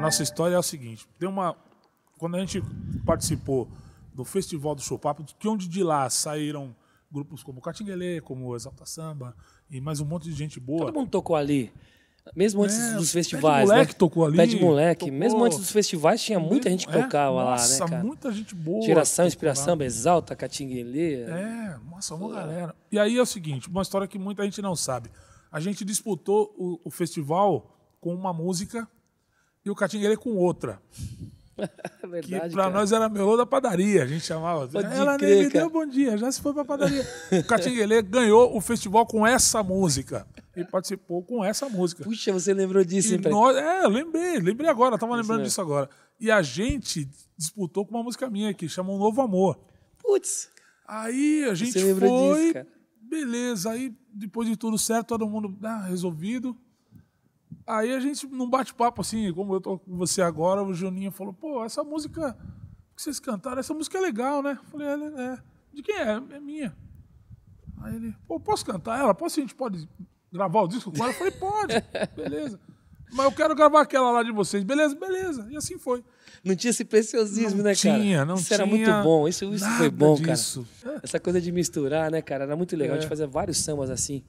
nossa história é o seguinte. Quando a gente participou do Festival do Chopapo, que onde de lá saíram grupos como Catinguelê, como Exalta Samba e mais um monte de gente boa. Todo mundo tocou ali. Mesmo antes dos festivais, Pé de Moleque, né? tocou ali. Pé de Moleque. Tocou. Mesmo antes dos festivais, tinha muita gente que tocava lá, né, Nossa, cara? muita gente boa. Geração, Inspiração, Exalta, Catinguelê. Nossa, uma galera. E aí é o seguinte, uma história que muita gente não sabe. A gente disputou o festival com uma música e o Catinguelê com outra. Verdade, Que pra cara. nós era melô da padaria, a gente chamava. Pode Ela crer, nem me cara. deu bom dia, já se foi pra padaria. O Catinguelê ganhou o festival com essa música. Ele participou com essa música. Puxa, você lembrou disso, hein, E pai? eu lembrei agora, tava lembrando mesmo. disso agora. E a gente disputou com uma música minha que chama Um Novo Amor. Putz, Aí a gente você lembrou foi, disso, cara. beleza, aí depois de tudo certo, todo mundo resolvido. Aí a gente, num bate-papo assim, como eu tô com você agora, o Juninho falou, pô, essa música que vocês cantaram, essa música é legal, né? Eu falei, é. De quem é? É minha. Aí ele, pô, posso cantar ela? A gente pode gravar o disco com ela? Eu falei, pode, beleza. Mas eu quero gravar aquela lá de vocês. Beleza. E assim foi. Não tinha esse preciosismo, Não né, cara? tinha, não Isso era tinha muito bom. Isso foi bom, disso. cara. Essa coisa de misturar, né, cara? Era muito legal. A É. gente fazia vários sambas assim,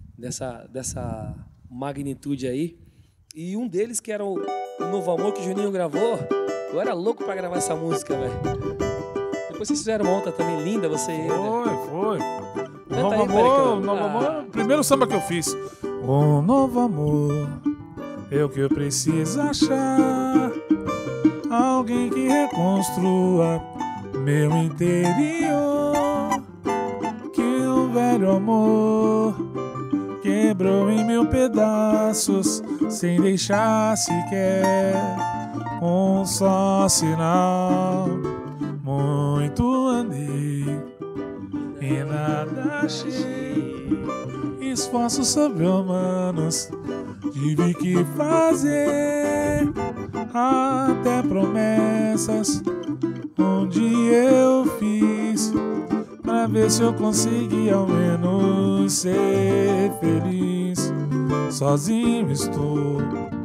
dessa magnitude aí. E um deles, que era o Novo Amor, que o Juninho gravou, eu era louco pra gravar essa música, velho. Depois vocês fizeram uma outra também linda, você e ele. Foi. Canta Novo aí, Amor, Pericão. Novo Amor, é o primeiro samba que eu fiz. Um novo amor é o que eu preciso achar. Alguém que reconstrua meu interior. Que o velho amor quebrou em mil pedaços, sem deixar sequer um só sinal. Muito andei e nada achei. Esforços sobre-humanos tive que fazer. Até promessas onde eu fiz, pra ver se eu conseguia ao menos ser feliz. Sozinho estou,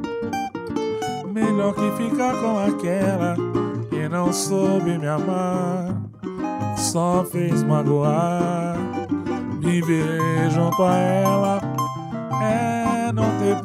melhor que ficar com aquela que não soube me amar, só fez magoar. Viver junto a ela é não ter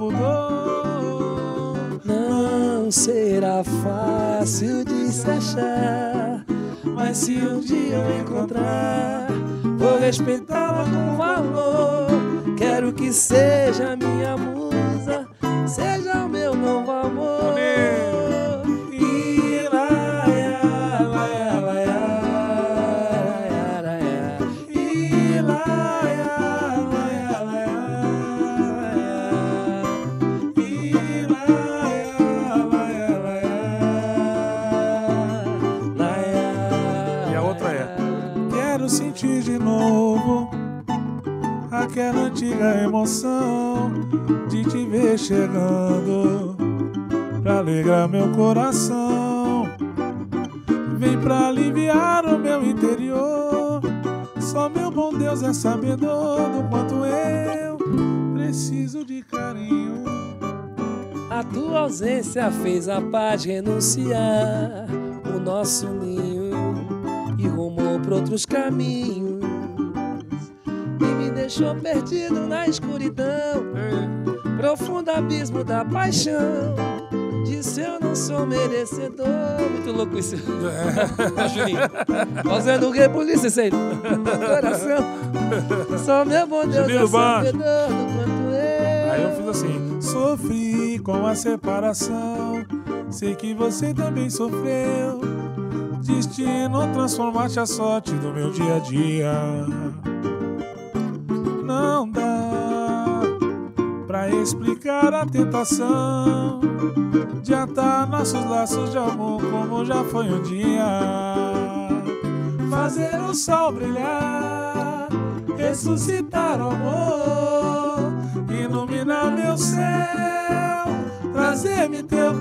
pudor. Não será fácil de se achar, mas se um dia eu encontrar, vou respeitá-la com valor. Quero que seja minha musa, seja o meu novo amor. E lá, lá, lá, e lá, lá, lá, e lá, lá. E a outra é: quero sentir de novo aquela antiga emoção de te ver chegando pra alegrar meu coração. Vem pra aliviar o meu interior. Só meu bom Deus é sabedor do quanto eu preciso de carinho. A tua ausência fez a paz renunciar o nosso ninho e rumou por outros caminhos e me deixou perdido na escuridão, profundo abismo da paixão. Disse eu não sou merecedor. Muito louco isso. Ó, Juninho, fazendo o que, polícia, sem coração. Só meu bom Deus Juninho é do Baixo. sabedor do quanto eu. Aí eu fiz assim: sofri com a separação, sei que você também sofreu. Destino, transformaste a sorte do meu dia a dia. Não dá pra explicar a tentação de atar nossos laços de amor como já foi um dia. Fazer o sol brilhar, ressuscitar o amor, iluminar meu céu, trazer-me teu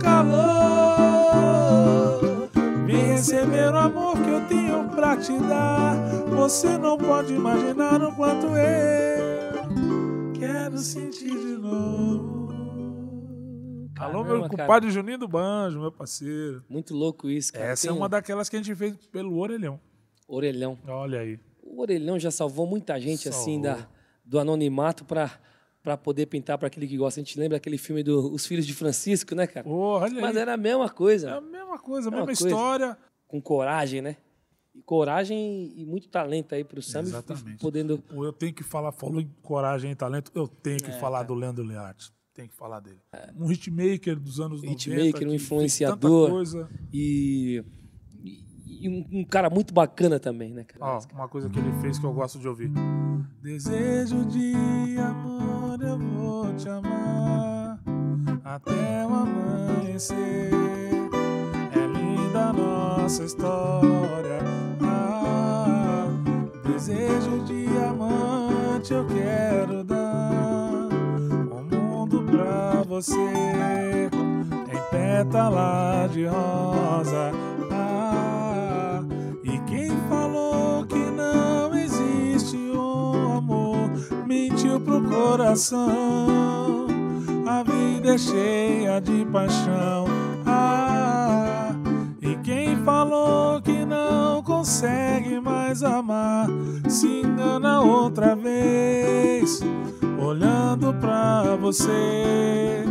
calor. Vem receber o amor que eu tenho pra te dar. Você não pode imaginar o quanto eu quero sentir de novo Alô, meu compadre Juninho do Banjo, meu parceiro. Muito louco isso, cara. Essa é uma daquelas que a gente fez pelo Orelhão. Orelhão. Olha aí. O Orelhão já salvou muita gente, assim, do anonimato pra poder pintar para aquele que gosta. A gente lembra aquele filme Os Filhos de Francisco, né, cara? Olha Mas aí. era a mesma coisa. É a mesma coisa, a mesma história. Com coragem, né? Coragem e muito talento aí pro samba. Exatamente. Podendo... Eu tenho que falar, falou em coragem e talento, eu tenho que falar do Leandro Learte. Tem que falar dele. Um hitmaker dos anos 90. Hitmaker, um influenciador. E um cara muito bacana também, né, cara? Uma coisa que ele fez que eu gosto de ouvir. Desejo de amor, eu vou te amar até o amanhecer. É linda a nossa história. Desejo de amante eu quero dar o mundo pra você em pétala de rosa. E quem falou que não existe um amor mentiu pro coração. A vida é cheia de paixão. E quem falou que não consegue mais amar se engana outra vez, olhando pra você.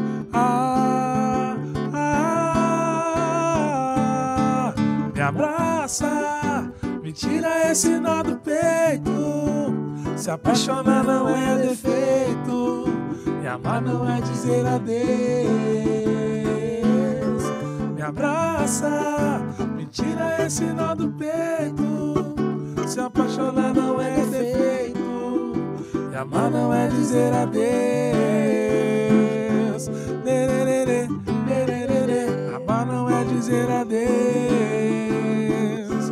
Me abraça, me tira esse nó do peito. Se apaixonar não é defeito, e amar não é dizer adeus. Me abraça, me tira esse nó do peito. Se apaixonar não é defeito, e amar não é dizer adeus. Amar não é dizer adeus.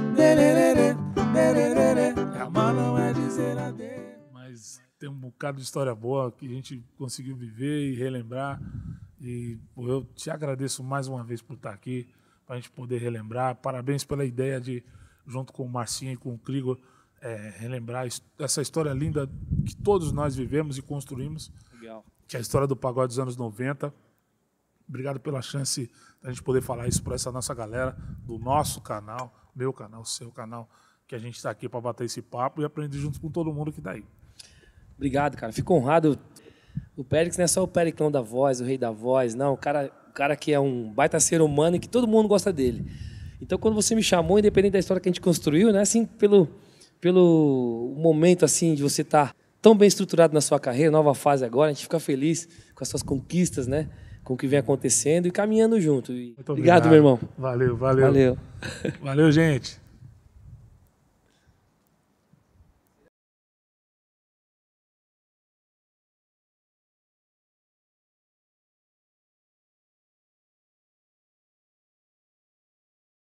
Amar não é dizer adeus. Mas tem um bocado de história boa que a gente conseguiu viver e relembrar. E eu te agradeço mais uma vez por estar aqui, para a gente poder relembrar. Parabéns pela ideia de, junto com o Marcinho e com o Krigor, relembrar essa história linda que todos nós vivemos e construímos. Legal. Que é a história do pagode dos anos 90. Obrigado pela chance da gente poder falar isso para essa nossa galera, do nosso canal, meu canal, seu canal, que a gente está aqui para bater esse papo e aprender junto com todo mundo que está aí. Obrigado, cara. Fico honrado. O Périx não é só o Periclão da voz, o rei da voz, não. O cara que é um baita ser humano e que todo mundo gosta dele. Então, quando você me chamou, independente da história que a gente construiu, né, assim, pelo momento assim de você estar tão bem estruturado na sua carreira, nova fase agora, a gente fica feliz com as suas conquistas, né, com o que vem acontecendo e caminhando junto. Obrigado, meu irmão. Valeu. Valeu, Valeu, gente.